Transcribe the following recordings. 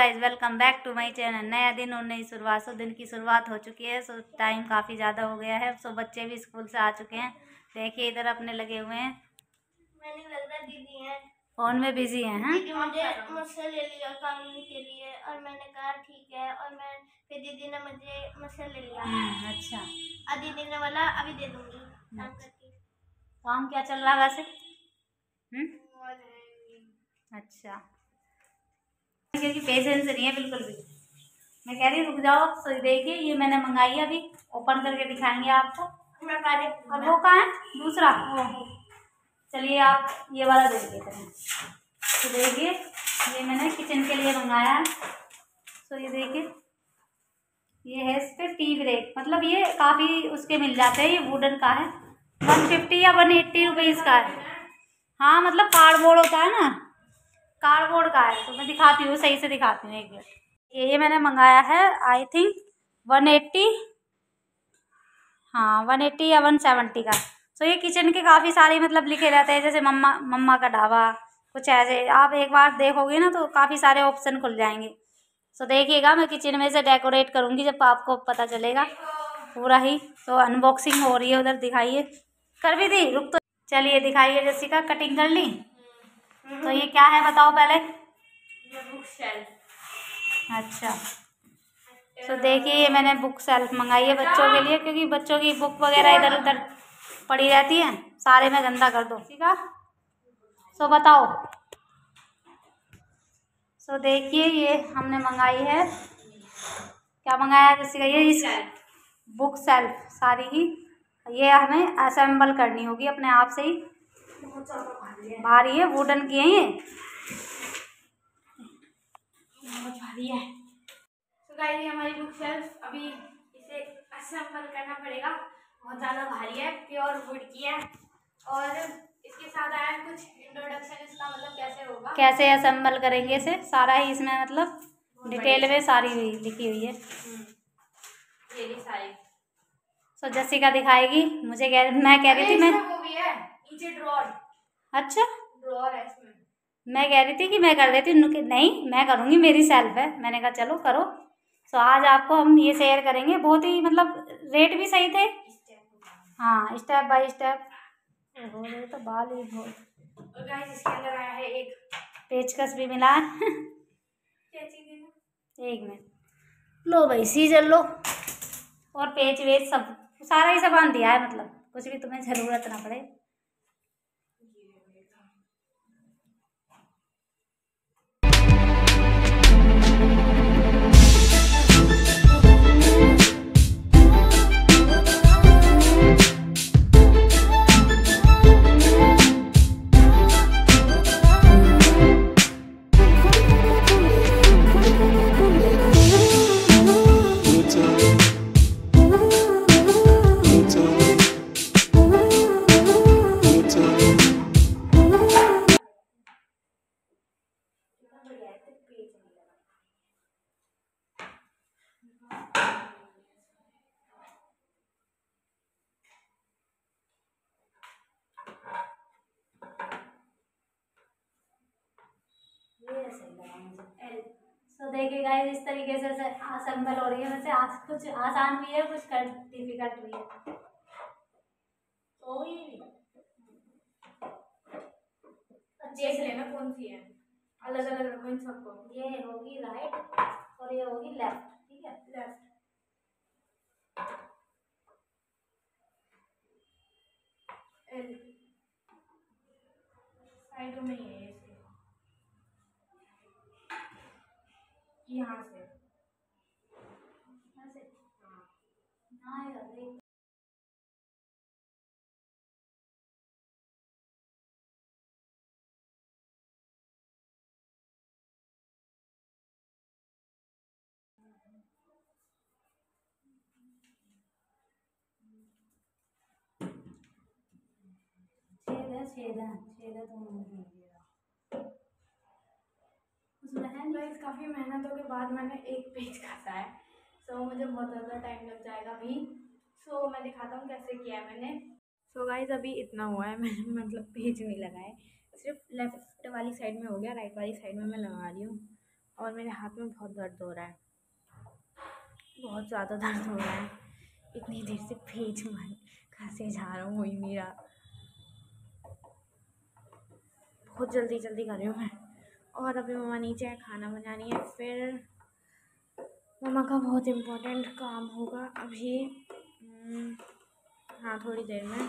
Guys welcome back to my channel. नया दिन और नई शुरुआत। सो दिन की शुरुआत हो चुकी है। सो टाइम काफ़ी ज़्यादा हो गया है। सो बच्चे भी स्कूल से आ चुके हैं। देखिए इधर अपने लगे हुए हैं। मैंने लग रहा दीदी हैं फोन में बिजी हैं। हाँ दीदी मुझे मुझसे ले लिया काम के लिए और मैंने कहा ठीक है, और मैं फिर दीदी ने मुझे मुझसे ले लिया। अच्छा, और दीदी ने बोला अभी दे दूंगी काम करके। काम क्या चल रहा है वैसे? अच्छा, क्योंकि पेशेंस नहीं है बिल्कुल भी। मैं कह रही रुक जाओ। तो देखिए ये मैंने मंगाई है, अभी ओपन करके दिखाएंगे आपको। और वो कहाँ है दूसरा? चलिए आप ये वाला देखिए। तो देखिए ये मैंने किचन के लिए मंगाया है। तो ये देखिए ये है, इस पर टी ब्रेक, मतलब ये काफ़ी उसके मिल जाते हैं। ये वुडन का है, 150 या 180 रुपीज़ का है। हाँ मतलब कार्डबोर्ड होता है ना, कार्डबोर्ड का है। तो मैं दिखाती हूँ, सही से दिखाती हूँ एक बार। ये मैंने मंगाया है आई थिंक 180, हाँ 180 या 170 का। तो ये किचन के काफ़ी सारे मतलब लिखे रहते हैं, जैसे मम्मा का ढाबा, कुछ ऐसे। आप एक बार देखोगे ना तो काफ़ी सारे ऑप्शन खुल जाएंगे। तो देखिएगा, मैं किचन में से डेकोरेट करूँगी जब आपको पता चलेगा पूरा ही। तो अनबॉक्सिंग हो रही है, उधर दिखाइए। कर भी दी, रुक तो। चलिए दिखाइए, जैसिका कटिंग कर ली। तो ये क्या है बताओ पहले। Book shelf. अच्छा, तो देखिए ये मैंने बुक शेल्फ मंगाई है बच्चों के लिए, क्योंकि बच्चों की बुक वगैरह इधर उधर पड़ी रहती हैं, सारे में गंदा कर दो। ठीक है, सो बताओ। सो देखिए ये हमने मंगाई है, क्या मंगाया है जैसे ये बुक शेल्फ सारी ही। ये हमें असेंबल करनी होगी अपने आप से ही। भारी है, वुडन की है ये, बहुत भारी है। तो गाइस ये हमारी बुक शेल्फ, अभी इसे असेंबल करना पड़ेगा। बहुत ज़्यादा भारी है, प्योर वुड की है। और इसके साथ आया कुछ इंट्रोडक्शन, इसका मतलब कैसे होगा, कैसे असेंबल करेंगे इसे, सारा ही इसमें मतलब डिटेल में सारी लिखी हुई है। ये सारी तो जैसिका दिखाएगी। मैं कह रही थी मैं वो भी है नीचे ड्रॉर। अच्छा, ड्रॉर है इसमें। मैं कह रही थी कि मैं कर देती हूँ, नहीं मैं करूँगी, मेरी सेल्फ है। मैंने कहा चलो करो। तो आज आपको हम ये शेयर करेंगे। बहुत ही मतलब रेट भी सही थे। हाँ स्टेप बाय स्टेप। तो बाल ही बहुत। और गाइस इसके अंदर आया है एक पेचकस भी मिला है। एक मिनट, लो भाई सीजर लो, और पेच वेच सब सारा ही सामान दिया है, मतलब कुछ भी तुम्हें ज़रूरत ना पड़े। तो देखिए गाइस इस तरीके से असेंबल हो रही है। वैसे कुछ आसान भी है, कुछ डिफिकल्ट भी है। तो देख लेना कौन सी है, अलग अलग रखो इन सबको। ये होगी राइट और ये होगी लेफ्ट। ठीक है, लेफ्ट एल साइड में ही है। यहाँ से हाँ यार छेद है तो उसमें है नहीं। काफ़ी मेहनतों के बाद मैंने एक पेज काटा है। सो मुझे बहुत ज़्यादा टाइम लग जाएगा अभी। सो मैं दिखाता हूँ कैसे किया है मैंने। सो गाइस अभी इतना हुआ है, मैंने मतलब पेज नहीं लगाए, सिर्फ लेफ्ट वाली साइड में हो गया, राइट वाली साइड में मैं लगा रही हूँ। और मेरे हाथ में बहुत दर्द हो रहा है, बहुत ज़्यादा दर्द हो रहा है। इतनी देर से पेज मन खांसे जा रहा हूँ, वही मेरा बहुत जल्दी कर रही हूँ मैं। और अभी मम्मा नीचे है, खाना बनानी है, फिर मम्मा का बहुत इम्पोर्टेंट काम होगा अभी। हाँ, थोड़ी देर में।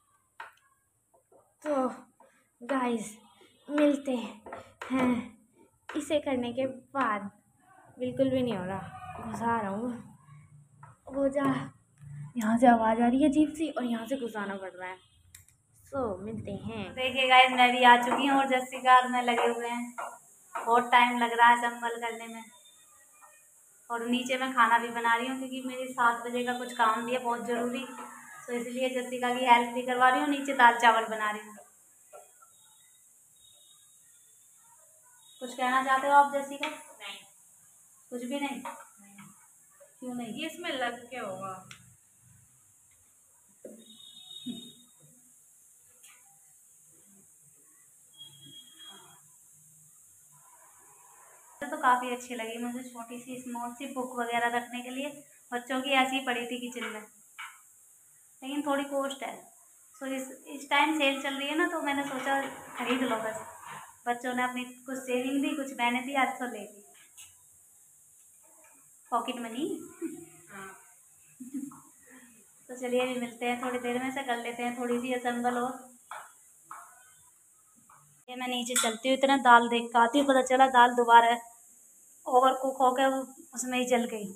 तो गाइस मिलते हैं इसे करने के बाद। बिल्कुल भी नहीं हो रहा, घुसा रहा हूँ, हो जा। यहाँ से आवाज़ आ रही है अजीब सी और यहाँ से घुसाना पड़ रहा है। मिलते हैं। देखिए गाइस, मैं भी आ चुकी हूँ और जस्सिका में लगे हुए हैं। बहुत टाइम लग रहा है संभल करने में। और नीचे मैं खाना भी बना रही हूँ क्योंकि मेरे 7 बजे का कुछ काम भी है बहुत ज़रूरी, तो इसलिए जस्सिका की हेल्प भी करवा रही हूँ। नीचे दाल चावल बना रही हूँ। कुछ कहना चाहते हो आप जस्सिका? नहीं, कुछ भी नहीं। क्यों नहीं? ये इसमें लग के होगा। तो काफ़ी अच्छी लगी मुझे, छोटी सी स्मॉल सी बुक वगैरह रखने के लिए। बच्चों की ऐसी ही पड़ी थी किचन में, लेकिन थोड़ी कॉस्ट है। सो इस टाइम सेल चल रही है ना, तो मैंने सोचा खरीद लो बस। बच्चों ने अपनी कुछ सेविंग दी, कुछ मैंने दी, आज तो ले ली पॉकेट मनी। तो चलिए अभी मिलते हैं थोड़ी देर में, से कर लेते हैं थोड़ी सी असेंबल। और ये मैं नीचे चलती हूँ, इतना दाल देख के आती हूँ, पता चला दाल दोबारा ओवर कुक हो गया, उसमें ही जल गई।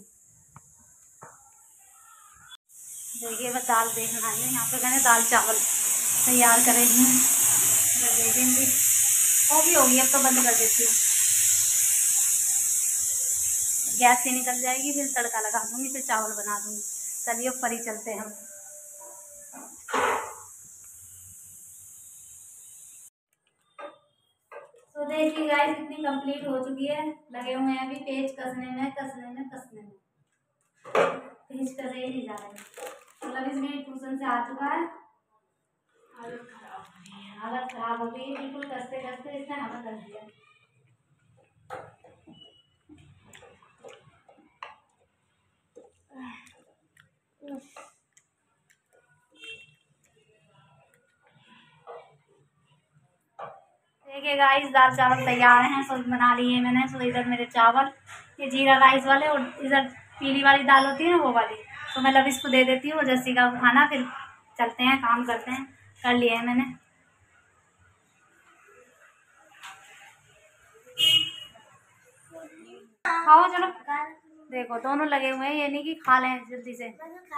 देखिए मैं दाल देखना आई हूँ यहाँ पे, मैंने दाल चावल तैयार करे हैं। देखेंगे होगी, अब तो बंद कर देती हूँ। गैस से निकल जाएगी, फिर तड़का लगा दूँगी, फिर चावल बना दूँगी। चलिए ऊपर ही चलते हैं हम। तो देखिए गाइस, इतनी कंप्लीट हो चुकी है। लगे हुए हैं अभी पेज कसने में। पेज कसे ही नहीं जा रहे। मतलब इसमें ट्यूशन से आ चुका है, हालत खराब हो गई बिल्कुल, कसते कसते इसने हालत कर दिया। देखिए गाइस, दाल चावल तैयार हैं, सो बना लिए मैंने। सो इधर मेरे चावल, ये जीरा राइस वाले, और इधर पीली वाली दाल होती है ना, वो वाली। तो मैं लविश को दे देती हूँ, जस्सिका को खाना, फिर चलते हैं काम करते हैं। कर लिए है मैंने। खाओ चलो। देखो दोनों लगे हुए हैं, ये नहीं कि खा लें जल्दी से।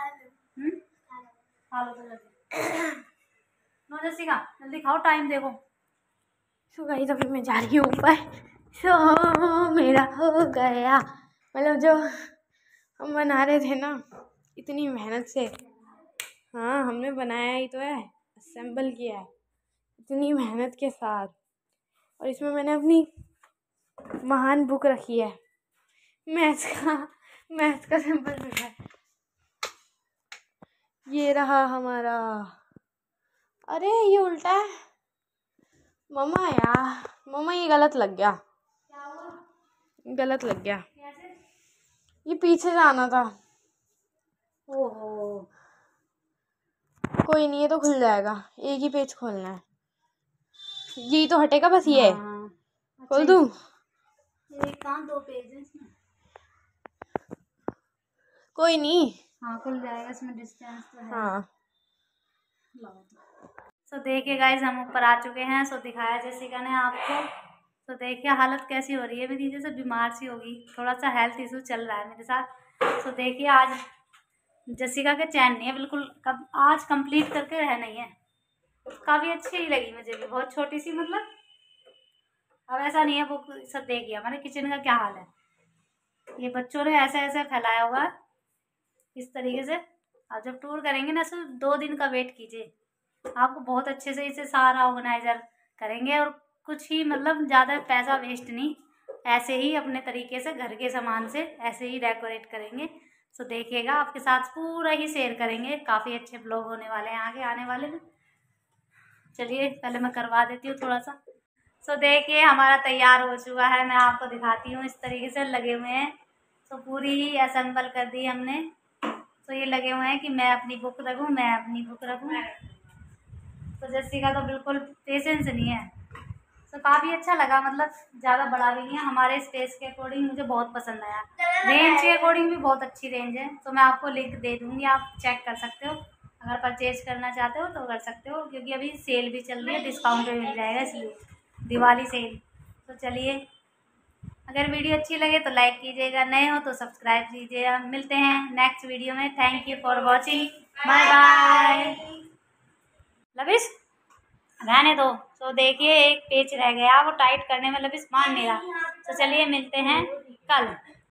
खा लो तो जल्दी। नो जस्सिका, जल्दी खाओ, टाइम देखो। सो गाइस अभी मैं जा रही हूँ ऊपर। सो मेरा हो गया, मतलब जो हम बना रहे थे ना इतनी मेहनत से। हाँ, हमने बनाया ही तो है, असेंबल किया है इतनी मेहनत के साथ। और इसमें मैंने अपनी महान बुक रखी है, मैथ्स का सिंपल रखा है। ये रहा हमारा। अरे ये उल्टा है मम्मा, यार मम्मा ये गलत लग गया, गलत लग गया। ये पीछे जाना था। ओहो, कोई नहीं, ये तो खुल जाएगा, एक ही पेज खोलना है, यही तो हटेगा बस। ये खोल दूं? कहाँ 2 पेज है इसमें? कोई नहीं, हाँ खुल जाएगा, इसमें डिस्टेंस तो है। हाँ। सो देखिए गाइस, हम ऊपर आ चुके हैं। सो दिखाया जस्सिका ने आपको। तो देखिए हालत कैसी हो रही है मेरी, जैसे बीमार सी होगी। थोड़ा सा हेल्थ इशू चल रहा है मेरे साथ। सो देखिए आज जस्सिका के चैन नहीं है बिल्कुल, कब आज कंप्लीट करके रहना ही है। काफ़ी अच्छी ही लगी मुझे भी, बहुत छोटी सी मतलब। अब ऐसा नहीं है, वो सब देखिए हमारे किचन का क्या हाल है। ये बच्चों ने ऐसे ऐसे फैलाया हुआ है इस तरीके से। आप जब टूर करेंगे ना, सिर्फ 2 दिन का वेट कीजिए, आपको बहुत अच्छे से इसे सारा ऑर्गेनाइजर करेंगे। और कुछ ही मतलब ज़्यादा पैसा वेस्ट नहीं, ऐसे ही अपने तरीके से घर के सामान से ऐसे ही डेकोरेट करेंगे। सो देखिएगा, आपके साथ पूरा ही शेयर करेंगे। काफ़ी अच्छे ब्लॉग होने वाले हैं आगे आने वाले में। चलिए पहले मैं करवा देती हूँ थोड़ा सा। तो देखिए हमारा तैयार हो चुका है, मैं आपको दिखाती हूँ। इस तरीके से लगे हुए हैं, तो पूरी ही असेंबल कर दी हमने। तो ये लगे हुए हैं कि मैं अपनी बुक रखूँ, मैं अपनी बुक रखूँ। तो जैसिका तो बिल्कुल पेशेंस नहीं है। तो काफ़ी अच्छा लगा, मतलब ज़्यादा बड़ा भी नहीं है, हमारे स्पेस के अकॉर्डिंग मुझे बहुत पसंद आया। रेंज के अकॉर्डिंग भी बहुत अच्छी रेंज है। तो मैं आपको लिंक दे दूँगी, आप चेक कर सकते हो। अगर परचेज करना चाहते हो तो कर सकते हो, क्योंकि अभी सेल भी चल रही है, डिस्काउंट भी मिल जाएगा, इसलिए दिवाली सेल। तो चलिए, अगर वीडियो अच्छी लगे तो लाइक कीजिएगा, नए हो तो सब्सक्राइब कीजिएगा। मिलते हैं नेक्स्ट वीडियो में। Thank you for watching, bye bye. Lavish रहने दो। तो देखिए एक पेज रह गया, वो टाइट करने में लविश मान नहीं रहा। तो चलिए मिलते हैं कल।